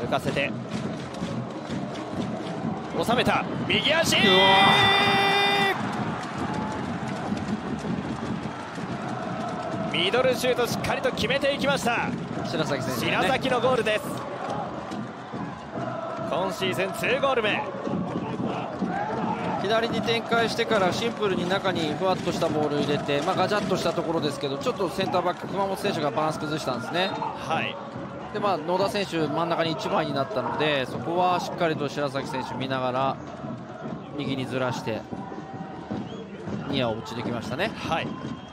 浮かせて収めた、右足、ミドルシュートしっかりと決めていきました。 白崎選手、ね、 白崎のゴールです。今シーズン2ゴール目。 左に展開してからシンプルに中にふわっとしたボールを入れて、ガチャッとしたところですけど、ちょっとセンターバック熊本選手がバランス崩したんですね。 はい。 で野田選手真ん中に1枚になったので、そこはしっかりと白崎選手見ながら右にずらしてニアを打ち抜きましたね。 はい。